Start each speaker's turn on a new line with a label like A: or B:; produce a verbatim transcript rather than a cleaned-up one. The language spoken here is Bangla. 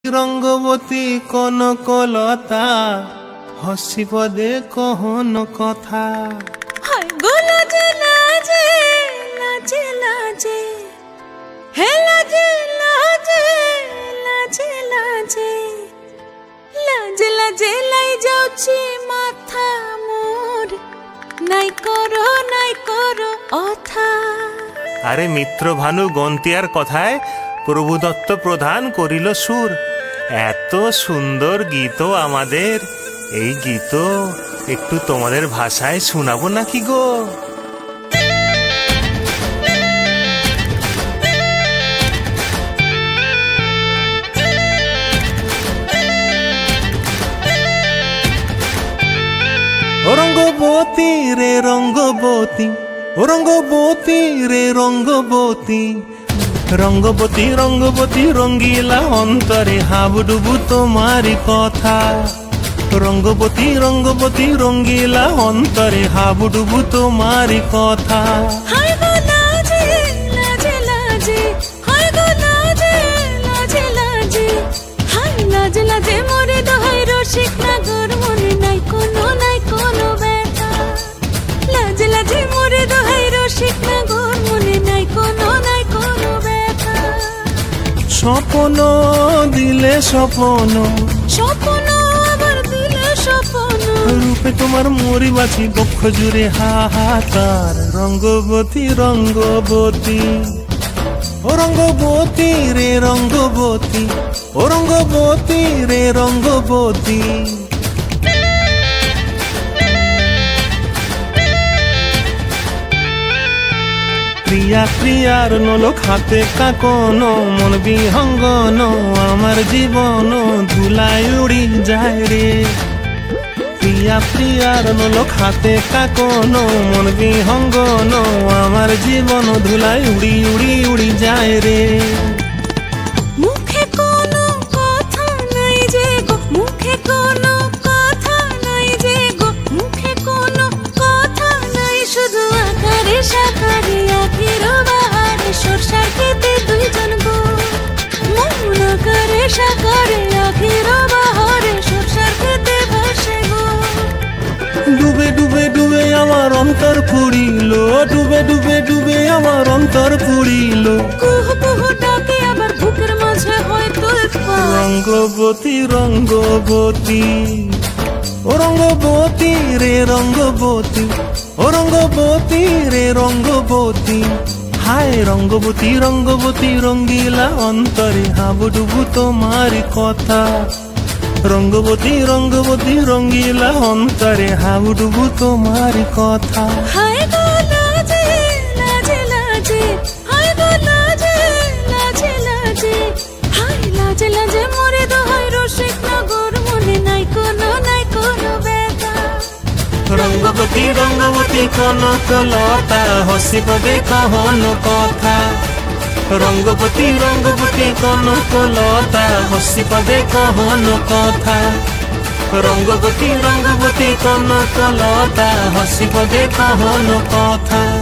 A: রঙ্গবতী কনকলতা হসি পদে কহন কথা
B: লাজে লাজে লাজে লাজে হে লাজে লাজে লাজে লাজে লাজে লাজে লাই যাଉଛି মাথা মোর নাই করো নাই করো অথা।
A: আরে মিত্র ভানু গন্তিয়ার কথায় প্রভুদত্ত প্রধান করিল সুর। এত সুন্দর গীত আমাদের, এই গীত একটু তোমাদের ভাষায় শোনাবো নাকি গো? ও রঙ্গবতী রে রঙ্গবতী, ও রঙ্গবতী রে রঙ্গবতী, রঙ্গবতী রঙ্গবতী রঙ্গিলা অন্তরে হাবুডুবু তোমারি কথা। রঙ্গবতী রঙ্গবতী রঙ্গিলা অন্তরে হাবুডুবু তোমারি কথা।
B: হায় গো লাজে লাজে লাজে, হায় গো লাজে লাজে লাজে, হায় লাজে লাজে মোরে দোহাই রসিক নাগর মনে নাই কোনো নাই কোনো ব্যথা। লাজে লাজে মোরে দোহাই রসিক নাগর মনে নাই কোনো নাই কোনো ব্যথা।
A: স্বপ্ন দিলে স্বপ্ন,
B: স্বপ্ন আবার দিলে স্বপ্ন,
A: রূপে তোমার মরি বাছি বক্ষ জুড়ে হাহাকার। রঙ্গবতী রঙ্গবতী, ও রঙ্গবতী রে রঙ্গবতী, ও রঙ্গবতী রে রঙ্গবতী। প্রিয়া প্রিয়ার নলক হাতে কাকন, মন বিহঙ্গন আমার জীবন ধুলায় উড়ি যায় রে। প্রিয়া প্রিয়ার নলক হাতে কাকন, মন বিহঙ্গন আমার জীবন ধুলায় উড়ি উড়ি উড়ি যায় রে।
B: মুখে কোনো কথা নাই যে গো, মুখে কোনো কথা নাই যে গো, মুখে কোনো কথা নাই, শুধু আকারে সাকারে আখির বাহারে সরষার খেতে দুইজন গো। মন আকারে সাকারে আখির বাহারে সরষার খেতে ভাসে গো।
A: ডুবে ডুবে ডুবে আমার অন্তর পুড়িল, ডুবে ডুবে ডুবে আমার অন্তর পুড়িল।
B: কুহু কুহু ডাকে আবার বুকের মাঝে হয় তোলপাড়।
A: রঙ্গবতী রঙ্গবতী, ও রঙ্গবতী রে রঙ্গবতী, ও রঙ্গবতী রে রঙ্গবতী। হায় রঙ্গবতী রঙ্গবতী রঙ্গিলা অন্তরে হাবুডুবু তোমারি কথা। রঙ্গবতী রঙ্গবতী রঙ্গিলা অন্তরে হাবুডুবু তোমারি কথা।
B: হায় গো লাজে লাজে লাজে, হায় গো লাজে লাজে লাজে, হায় লাজে লাজে মোরে দোহাই রসিক নগর মনে নাই কোনো নাই কোনো ব্যথা।
A: রঙ্গবতী রঙ্গবতী কনকলতা হসি পদে কহন কথা। রঙ্গবতী রঙ্গবতী কনকলতা হসি পদে কহন কথা। রঙ্গবতী রঙ্গবতী কনকলতা হসি পদে কহন কথা।